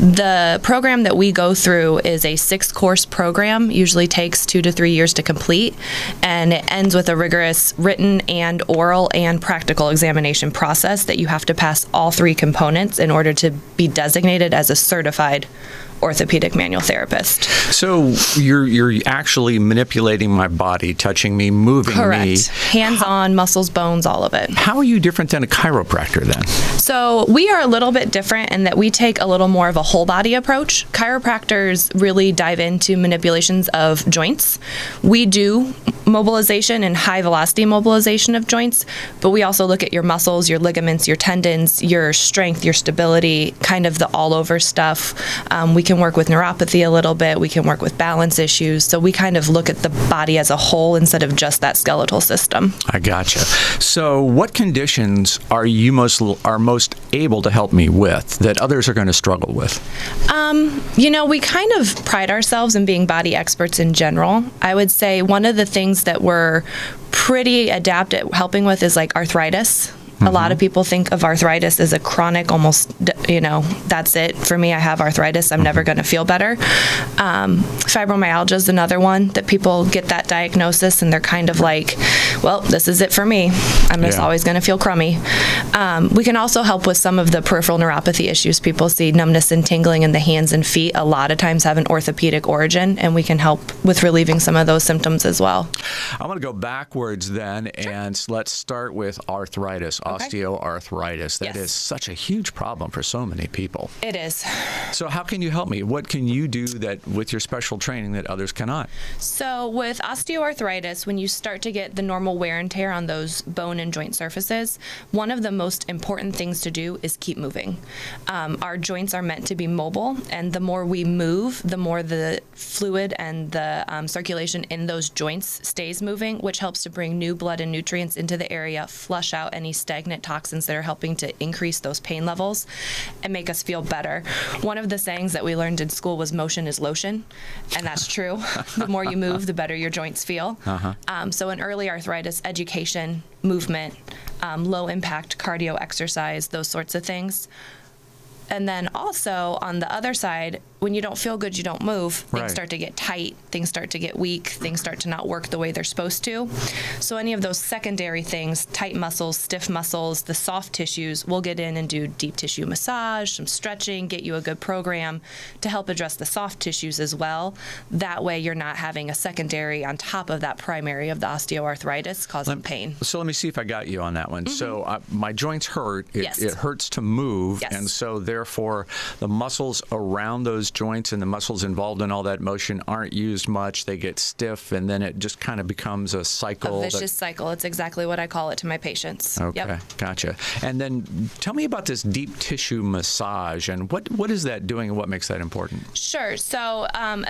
The program that we go through is a 6-course program, usually takes 2 to 3 years to complete, and it ends with a rigorous written and oral and practical examination process that you have to pass all 3 components in order to be designated as a certified orthopedic manual therapist. So you're actually manipulating my body, touching me, moving Correct. me. Hands-on, muscles, bones, all of it. How are you different than a chiropractor then? So we are a little bit different in that we take a little more of a whole body approach. Chiropractors really dive into manipulations of joints. We do mobilization and high velocity mobilization of joints, but we also look at your muscles, your ligaments, your tendons, your strength, your stability, kind of the all over stuff. We can work with neuropathy a little bit. We can work with balance issues. So we kind of look at the body as a whole instead of just that skeletal system. I gotcha. So what conditions are you most able to help me with that others are going to struggle with? You know, we kind of pride ourselves in being body experts in general. I would say one of the things that we're pretty adept at helping with is like arthritis. A lot of people think of arthritis as a chronic, almost, you know, that's it. For me, I have arthritis. I'm never going to feel better. Fibromyalgia is another one that people get that diagnosis and they're kind of like, well, this is it for me. I'm just always going to feel crummy. We can also help with some of the peripheral neuropathy issues. People see numbness and tingling in the hands and feet a lot of times have an orthopedic origin, and we can help with relieving some of those symptoms as well. I want to go backwards then, and let's start with arthritis. Osteoarthritis. That is such a huge problem for so many people. It is. So how can you help me? What can you do that with your special training that others cannot? So with osteoarthritis, when you start to get the normal wear and tear on those bone and joint surfaces, one of the most important things to do is keep moving. Our joints are meant to be mobile, and the more we move, the more the fluid and the circulation in those joints stays moving, which helps to bring new blood and nutrients into the area, flush out any stagnant toxins that are helping to increase those pain levels and make us feel better. One of the sayings that we learned in school was motion is lotion, and that's true. The more you move, the better your joints feel. So in early arthritis, education, movement, low impact cardio exercise, those sorts of things. And then also on the other side, when you don't feel good, you don't move, things start to get tight, things start to get weak, things start to not work the way they're supposed to. So any of those secondary things, tight muscles, stiff muscles, the soft tissues, we'll get in and do deep tissue massage, some stretching, get you a good program to help address the soft tissues as well. That way you're not having a secondary on top of that primary of the osteoarthritis causing pain. So let me see if I got you on that one. So my joints hurt. It hurts to move, and so therefore the muscles around those joints and the muscles involved in all that motion aren't used much. They get stiff, and then it just kind of becomes a cycle. A vicious cycle. It's exactly what I call it to my patients. Okay, gotcha. And then tell me about this deep tissue massage, and what is that doing, and what makes that important? Sure. So,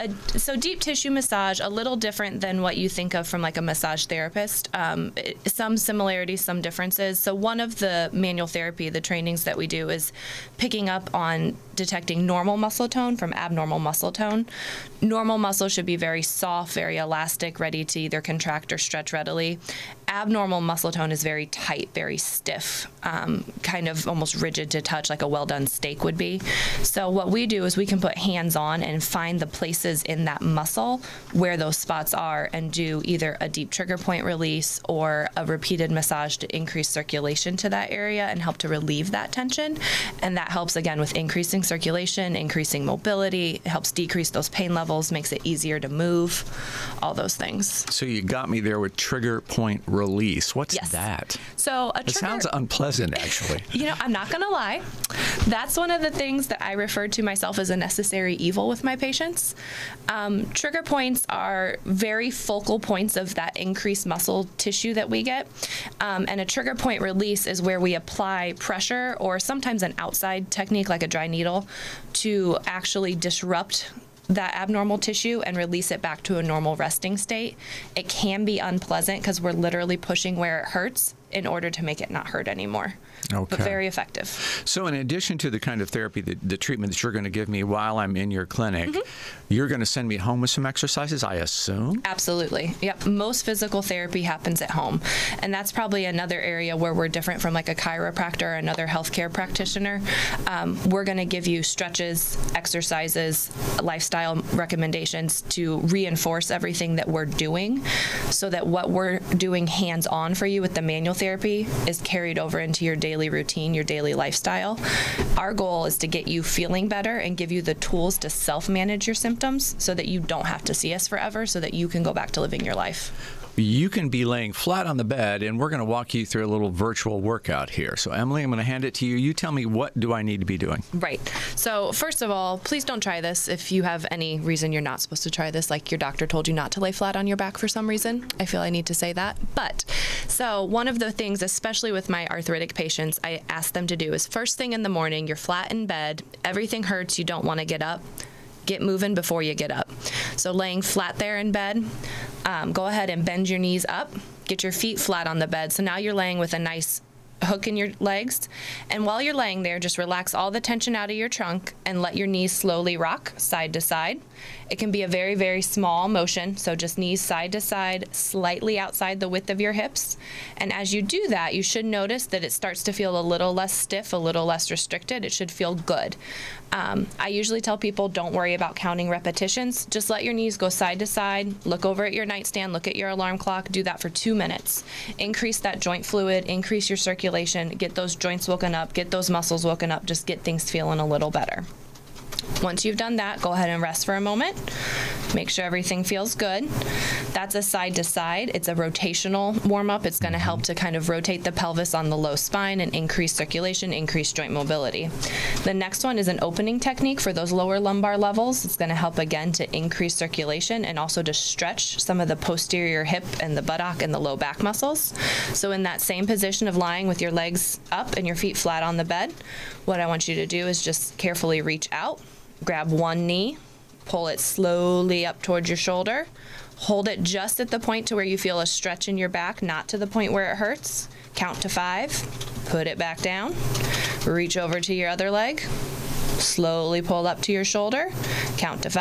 so deep tissue massage, a little different than what you think of from like a massage therapist. Some similarities, some differences. So one of the manual therapy, the trainings that we do is picking up on detecting normal muscle tone from abnormal muscle tone. Normal muscle should be very soft, very elastic, ready to either contract or stretch readily. Abnormal muscle tone is very tight, very stiff, kind of almost rigid to touch, like a well-done steak would be. So what we do is we can put hands on and find the places in that muscle where those spots are and do either a deep trigger point release or a repeated massage to increase circulation to that area and help to relieve that tension. And that helps, again, with increasing circulation, increasing mobility. It helps decrease those pain levels, makes it easier to move, all those things. So you got me there with trigger point release. What's that? So a trigger, it sounds unpleasant, actually. You know, I'm not going to lie. That's one of the things that I refer to myself as a necessary evil with my patients. Trigger points are very focal points of that increased muscle tissue that we get. And a trigger point release is where we apply pressure or sometimes an outside technique like a dry needle to actually disrupt that abnormal tissue and release it back to a normal resting state. It can be unpleasant because we're literally pushing where it hurts. in order to make it not hurt anymore. Okay. But very effective. So in addition to the kind of therapy, the treatment that you're going to give me while I'm in your clinic, you're going to send me home with some exercises, I assume? Absolutely. Yep. Most physical therapy happens at home. And that's probably another area where we're different from like a chiropractor or another healthcare practitioner. We're going to give you stretches, exercises, lifestyle recommendations to reinforce everything that we're doing so that what we're doing hands-on for you with the manual therapy is carried over into your daily routine, your daily lifestyle. Our goal is to get you feeling better and give you the tools to self-manage your symptoms so that you don't have to see us forever, so that you can go back to living your life. You can be laying flat on the bed, and we're going to walk you through a little virtual workout here. So, Emily, I'm going to hand it to you. You tell me, what do I need to be doing? Right. So, first of all, please don't try this if you have any reason you're not supposed to try this, like your doctor told you not to lay flat on your back for some reason. I feel I need to say that. But, so one of the things, especially with my arthritic patients, I ask them to do is first thing in the morning, you're flat in bed, everything hurts, you don't want to get up. Get moving before you get up. So laying flat there in bed, go ahead and bend your knees up, get your feet flat on the bed. So now you're laying with a nice hook in your legs. And while you're laying there, just relax all the tension out of your trunk and let your knees slowly rock side to side. It can be a very, very small motion, so just knees side to side, slightly outside the width of your hips. And as you do that, you should notice that it starts to feel a little less stiff, a little less restricted. It should feel good. I usually tell people, don't worry about counting repetitions. Just let your knees go side to side, look over at your nightstand, look at your alarm clock, do that for 2 minutes. Increase that joint fluid, increase your circulation, get those joints woken up, get those muscles woken up, just get things feeling a little better. Once you've done that, go ahead and rest for a moment. Make sure everything feels good. That's a side to side. It's a rotational warm-up. It's going to help to kind of rotate the pelvis on the low spine and increase circulation, increase joint mobility. The next one is an opening technique for those lower lumbar levels. It's going to help again to increase circulation and also to stretch some of the posterior hip and the buttock and the low back muscles. So in that same position of lying with your legs up and your feet flat on the bed, what I want you to do is just carefully reach out, grab one knee, pull it slowly up towards your shoulder, hold it just at the point to where you feel a stretch in your back, not to the point where it hurts. Count to 5, put it back down, reach over to your other leg, slowly pull up to your shoulder, count to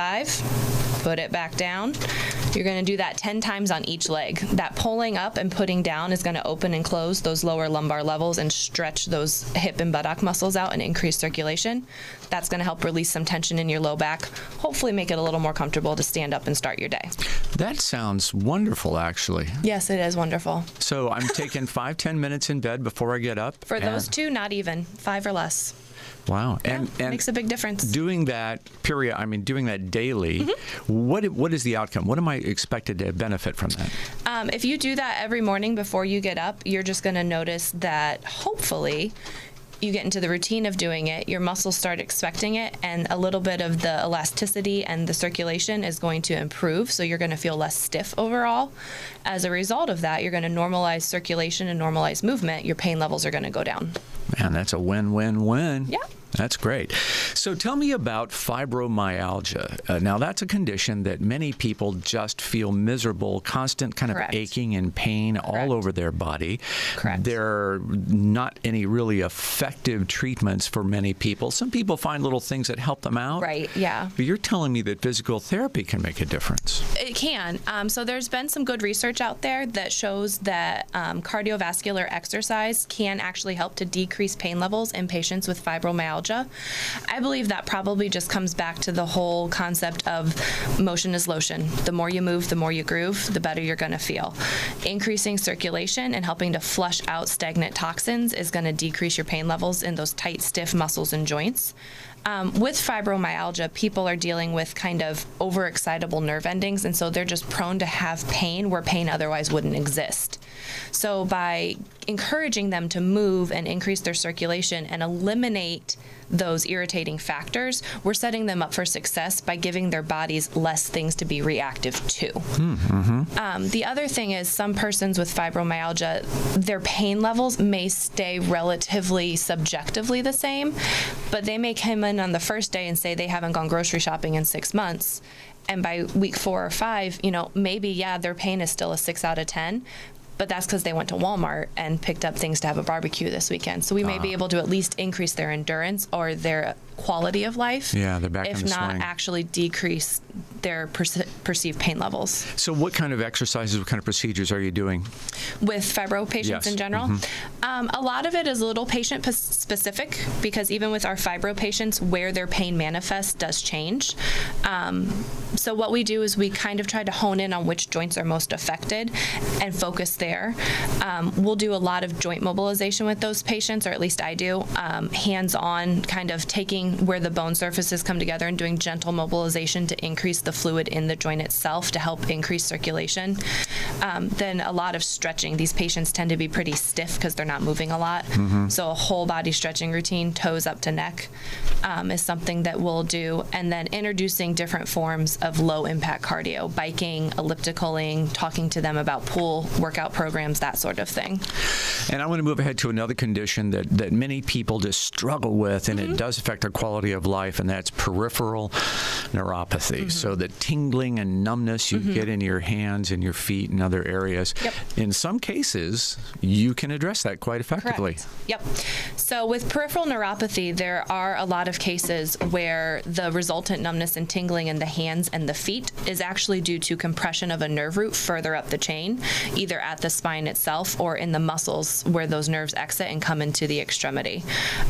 5, put it back down. You're going to do that 10 times on each leg. That pulling up and putting down is going to open and close those lower lumbar levels and stretch those hip and buttock muscles out and increase circulation. That's going to help release some tension in your low back, hopefully make it a little more comfortable to stand up and start your day. That sounds wonderful, actually. Yes, it is wonderful. So I'm taking 5-10 minutes in bed before I get up? For those two, not even. 5 or less. Wow. And makes a big difference. Doing that doing that daily, what is the outcome? What am I expected to benefit from that? If you do that every morning before you get up, you're just going to notice that hopefully you get into the routine of doing it, your muscles start expecting it, and a little bit of the elasticity and the circulation is going to improve, so you're going to feel less stiff overall. As a result of that, you're going to normalize circulation and normalize movement. Your pain levels are going to go down. Man, that's a win-win-win. Yeah. That's great. So tell me about fibromyalgia. Now, that's a condition that many people just feel miserable, constant kind of aching and pain all over their body. Correct. There are not any really effective treatments for many people. Some people find little things that help them out. Right, yeah. But you're telling me that physical therapy can make a difference. It can. So there's been some good research out there that shows that cardiovascular exercise can actually help to decrease pain levels in patients with fibromyalgia. I believe that probably just comes back to the whole concept of motion is lotion. The more you move, the more you groove, the better you're going to feel. Increasing circulation and helping to flush out stagnant toxins is going to decrease your pain levels in those tight, stiff muscles and joints. With fibromyalgia, people are dealing with kind of overexcitable nerve endings, and so they're just prone to have pain where pain otherwise wouldn't exist. So by encouraging them to move and increase their circulation and eliminate those irritating factors, we're setting them up for success by giving their bodies less things to be reactive to. The other thing is some persons with fibromyalgia, their pain levels may stay relatively subjectively the same, but they may come in on the first day and say they haven't gone grocery shopping in 6 months. And by week 4 or 5, maybe, their pain is still a 6 out of 10. but that's because they went to Walmart and picked up things to have a barbecue this weekend. So we may be able to at least increase their endurance or their quality of life. Yeah, they're back in the swing. If not actually decrease their perceived pain levels. So what kind of exercises, what kind of procedures are you doing? With fibro patients in general? A lot of it is a little patient specific, because even with our fibro patients, where their pain manifests does change. So what we do is we kind of try to hone in on which joints are most affected and focus there. We'll do a lot of joint mobilization with those patients, or at least I do, hands-on, kind of taking where the bone surfaces come together and doing gentle mobilization to increase the fluid in the joint itself to help increase circulation. Then a lot of stretching. These patients tend to be pretty stiff because they're not moving a lot. So a whole body stretching routine, toes up to neck, is something that we'll do. And then introducing different forms of low impact cardio, biking, ellipticaling, talking to them about pool workout programs, that sort of thing. And I want to move ahead to another condition that many people just struggle with, and it does affect their quality of life, and that's peripheral neuropathy. So the tingling and numbness you get in your hands and your feet and other areas. In some cases, you can address that quite effectively. So with peripheral neuropathy, there are a lot of cases where the resultant numbness and tingling in the hands and the feet is actually due to compression of a nerve root further up the chain, either at the spine itself or in the muscles where those nerves exit and come into the extremity.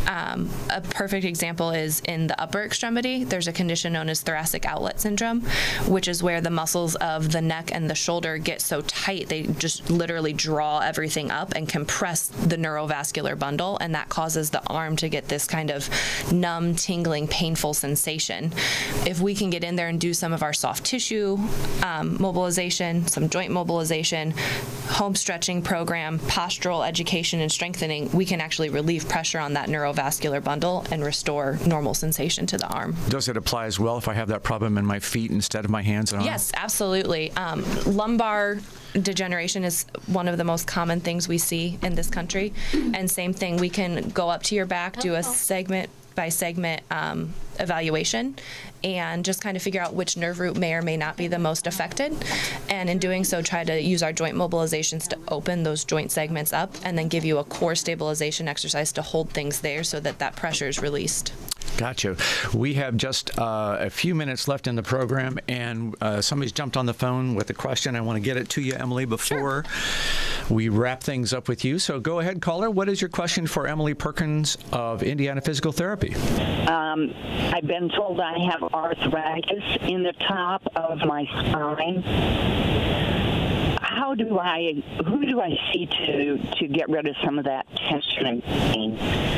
A perfect example is in the upper extremity. There's a condition known as thoracic outlet syndrome, which is where the muscles of the neck and the shoulder get so tight they just literally draw everything up and compress the neurovascular bundle, and that causes the arm to get this kind of numb, tingling, painful sensation. If we can get in there and do some of our soft tissue mobilization, some joint mobilization, home stretching program, postural education and strengthening, we can actually relieve pressure on that neurovascular bundle and restore normal sensation to the arm. Does it apply as well if I have that problem in my feet instead of my hands and arms? Yes, absolutely. Lumbar degeneration is one of the most common things we see in this country. And same thing, we can go up to your back, do a segment by segment evaluation, and just kind of figure out which nerve root may or may not be the most affected. And in doing so, try to use our joint mobilizations to open those joint segments up, and then give you a core stabilization exercise to hold things there so that that pressure is released. Gotcha. We have just a few minutes left in the program, and somebody's jumped on the phone with a question. I want to get it to you, Emily, before we wrap things up with you. So go ahead, caller. What is your question for Emily Perkins of Indiana Physical Therapy? I've been told I have arthritis in the top of my spine. Who do I see to get rid of some of that tension and pain?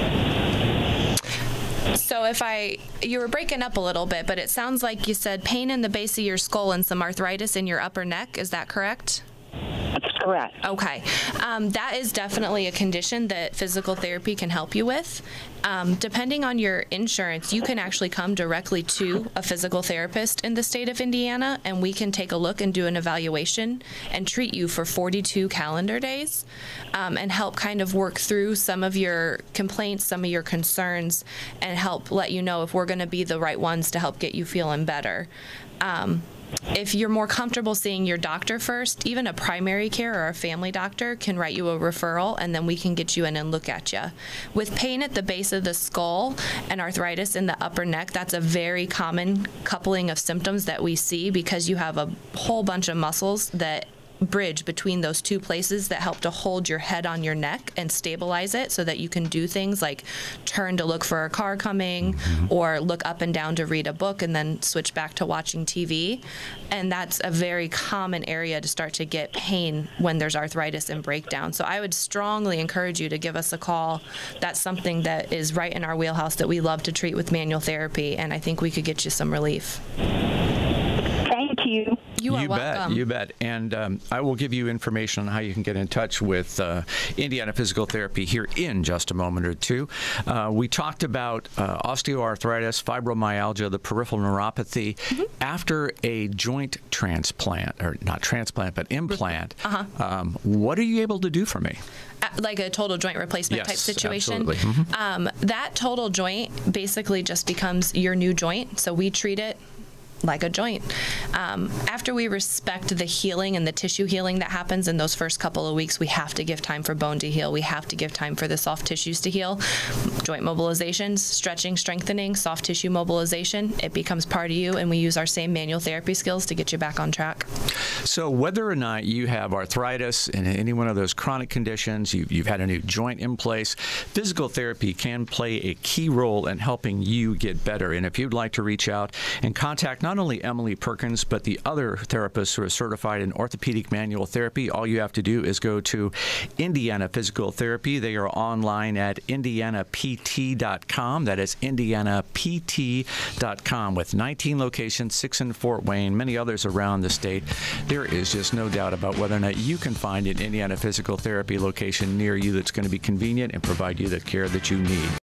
So you were breaking up a little bit, but it sounds like you said pain in the base of your skull and some arthritis in your upper neck. Is that correct? That's correct. Okay. That is definitely a condition that physical therapy can help you with. Depending on your insurance, you can actually come directly to a physical therapist in the state of Indiana, and we can take a look and do an evaluation and treat you for 42 calendar days, and help kind of work through some of your complaints, some of your concerns, and help let you know if we're going to be the right ones to help get you feeling better. If you're more comfortable seeing your doctor first, even a primary care or a family doctor can write you a referral, and then we can get you in and look at you. With pain at the base of the skull and arthritis in the upper neck, that's a very common coupling of symptoms that we see, because you have a whole bunch of muscles that bridge between those two places that help to hold your head on your neck and stabilize it so that you can do things like turn to look for a car coming, or look up and down to read a book and then switch back to watching TV. And that's a very common area to start to get pain when there's arthritis and breakdown. So I would strongly encourage you to give us a call. That's something that is right in our wheelhouse that we love to treat with manual therapy, and I think we could get you some relief. Thank you. You are welcome. You bet. And I will give you information on how you can get in touch with Indiana Physical Therapy here in just a moment or two. We talked about osteoarthritis, fibromyalgia, the peripheral neuropathy. After a joint transplant, or not transplant, but implant, what are you able to do for me? Like a total joint replacement type situation? Absolutely. That total joint basically just becomes your new joint. So we treat it like a joint. After we respect the healing and the tissue healing that happens in those first couple of weeks, we have to give time for bone to heal. We have to give time for the soft tissues to heal. Joint mobilizations, stretching, strengthening, soft tissue mobilization, it becomes part of you, and we use our same manual therapy skills to get you back on track. So whether or not you have arthritis and any one of those chronic conditions, you've had a new joint in place, physical therapy can play a key role in helping you get better. And if you'd like to reach out and contact not only Emily Perkins, but the other therapists who are certified in orthopedic manual therapy, all you have to do is go to Indiana Physical Therapy. They are online at indianapt.com. That is indianapt.com, with 19 locations, 6 in Fort Wayne, many others around the state. There is just no doubt about whether or not you can find an Indiana Physical Therapy location near you that's going to be convenient and provide you the care that you need.